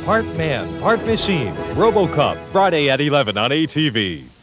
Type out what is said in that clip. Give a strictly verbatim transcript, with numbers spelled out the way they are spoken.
Part man, part machine. RoboCop, Friday at eleven on A T V.